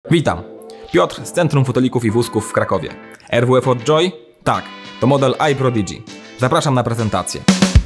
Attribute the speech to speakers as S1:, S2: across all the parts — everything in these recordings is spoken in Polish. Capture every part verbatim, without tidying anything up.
S1: Witam, Piotr z Centrum Fotelików i Wózków w Krakowie. R W F od Joy? Tak, to model iProdigy. Zapraszam na prezentację.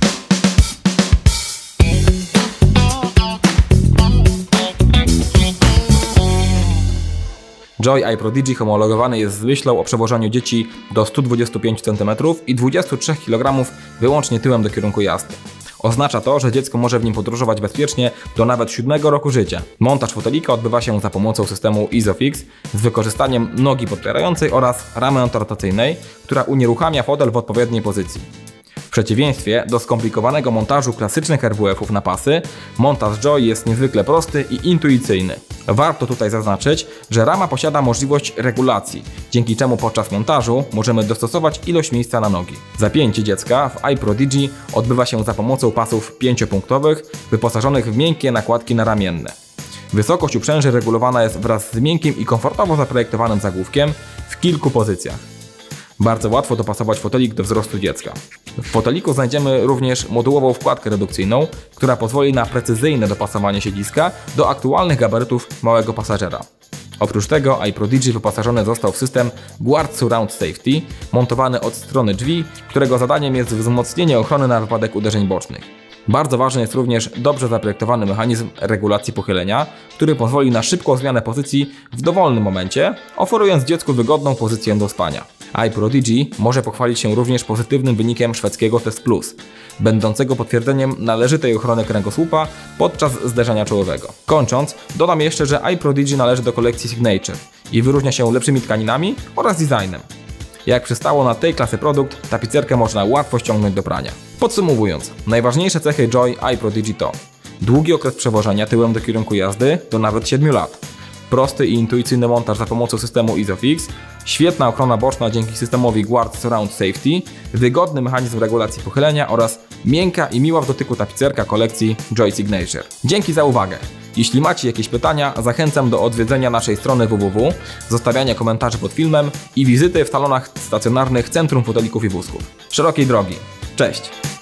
S1: Joy iProdigy homologowany jest z myślą o przewożeniu dzieci do stu dwudziestu pięciu centymetrów i dwudziestu trzech kilogramów wyłącznie tyłem do kierunku jazdy. Oznacza to, że dziecko może w nim podróżować bezpiecznie do nawet siódmego roku życia. Montaż fotelika odbywa się za pomocą systemu ISOFIX z wykorzystaniem nogi podpierającej oraz ramy antyrotacyjnej, która unieruchamia fotel w odpowiedniej pozycji. W przeciwieństwie do skomplikowanego montażu klasycznych R W F-ów na pasy, montaż Joy jest niezwykle prosty i intuicyjny. Warto tutaj zaznaczyć, że rama posiada możliwość regulacji, dzięki czemu podczas montażu możemy dostosować ilość miejsca na nogi. Zapięcie dziecka w iProdigy odbywa się za pomocą pasów pięciopunktowych wyposażonych w miękkie nakładki naramienne. Wysokość uprzęży regulowana jest wraz z miękkim i komfortowo zaprojektowanym zagłówkiem w kilku pozycjach. Bardzo łatwo dopasować fotelik do wzrostu dziecka. W foteliku znajdziemy również modułową wkładkę redukcyjną, która pozwoli na precyzyjne dopasowanie siedziska do aktualnych gabarytów małego pasażera. Oprócz tego iProdigy wyposażony został w system Guard Surround Safety, montowany od strony drzwi, którego zadaniem jest wzmocnienie ochrony na wypadek uderzeń bocznych. Bardzo ważny jest również dobrze zaprojektowany mechanizm regulacji pochylenia, który pozwoli na szybką zmianę pozycji w dowolnym momencie, oferując dziecku wygodną pozycję do spania. iProdigy może pochwalić się również pozytywnym wynikiem szwedzkiego Test Plus, będącego potwierdzeniem należytej ochrony kręgosłupa podczas zderzenia czołowego. Kończąc, dodam jeszcze, że iProdigy należy do kolekcji Signature i wyróżnia się lepszymi tkaninami oraz designem. Jak przystało na tej klasy produkt, tapicerkę można łatwo ściągnąć do prania. Podsumowując, najważniejsze cechy Joy iProdigy to długi okres przewożenia tyłem do kierunku jazdy do nawet siedmiu lat, prosty i intuicyjny montaż za pomocą systemu ISOFIX, świetna ochrona boczna dzięki systemowi Guard Surround Safety, wygodny mechanizm regulacji pochylenia oraz miękka i miła w dotyku tapicerka kolekcji Joy Signature. Dzięki za uwagę! Jeśli macie jakieś pytania, zachęcam do odwiedzenia naszej strony w w w, zostawiania komentarzy pod filmem i wizyty w salonach stacjonarnych Centrum Fotelików i Wózków. Szerokiej drogi. Cześć!